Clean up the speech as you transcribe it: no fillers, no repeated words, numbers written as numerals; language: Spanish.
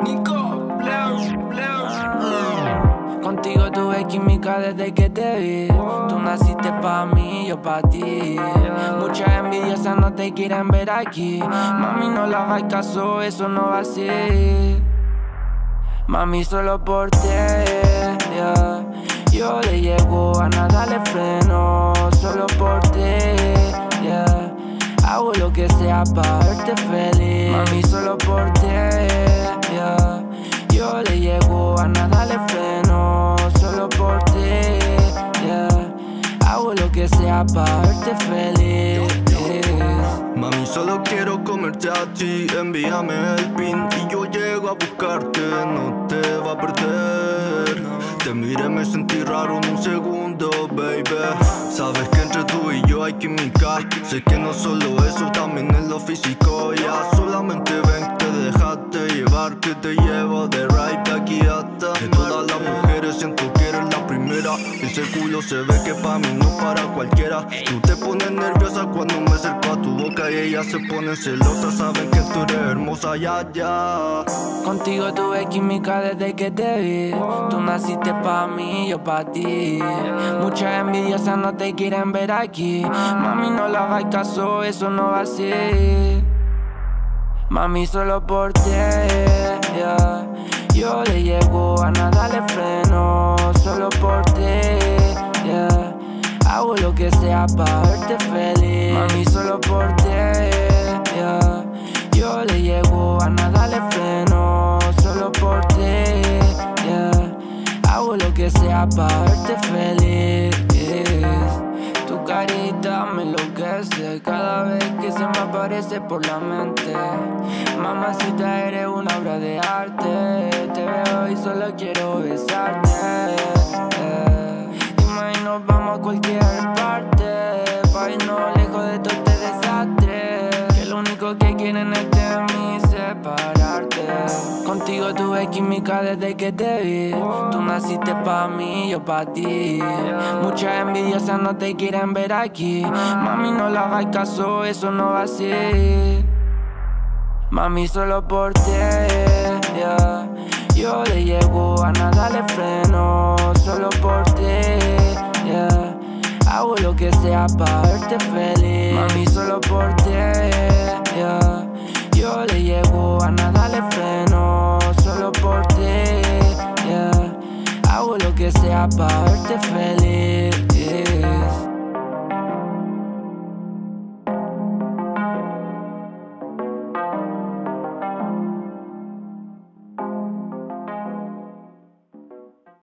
Nico, Contigo tuve química desde que te vi. Tú naciste pa' mí, yo pa' ti. Muchas envidiosas no te quieren ver aquí. Mami, no le hagas caso, eso no va así. Mami, solo por ti, yeah. Yo le llego a nada, le freno. Solo por ti, yeah. Hago lo que sea pa' verte feliz. Mami, solo por ti, yeah. Yo le llego a nada, le freno. Solo por ti, yeah. Hago lo que sea pa' verte feliz. Mami, solo quiero comerte a ti. Envíame el pin y yo llego a buscarte. No te va a perder. Te miré, me sentí raro en un segundo, baby. Sabes que entre tú y yo hay química. Sé que no solo eso, también en lo físico. Ya solamente ven, te dejaste llevar. Que te llevo de ride de aquí hasta de todas las mujeres siento que eres la primera. Ese culo se ve que pa' mí no para cualquiera. Tú te pones nerviosa cuando me acerco a tu boca y ellas se ponen celosas. Saben que tú eres hermosa, ya, ya. Contigo tuve química desde que te vi. Tú naciste pa' mí, yo pa' ti. Muchas envidiosas no te quieren ver aquí. Mami, no le hagas caso, eso no va así. Mami, solo por ti, yeah. Yo le llego a nada, le freno. Solo por ti, yeah. Hago lo que sea pa' verte feliz. Mami, solo por ti, yeah. Yo le llego a nada, le freno. Solo por ti, yeah. Hago lo que sea pa' verte feliz. Tu carita me enloquece cada vez que se me aparece por la mente. Mamacita, eres una obra de arte. Te veo y solo quiero besarte. Dime y nos vamos a cualquier parte pa' irnos lejos de todo este desastre. Que lo único que quieren es de mí separarte. Contigo tuve química desde que te vi. Tú naciste pa' mí, yo pa' ti. Muchas envidiosas no te quieren ver aquí. Mami, no le hagas caso, eso no va así. Mami, solo por ti, yeah. Yo le llego a nada, le freno. Solo por ti, yeah. Hago lo que sea pa' verte feliz. Mami, solo por ti, yeah. Yo le llego a nada, le freno. Solo por ti, yeah. Hago lo que sea pa' verte feliz.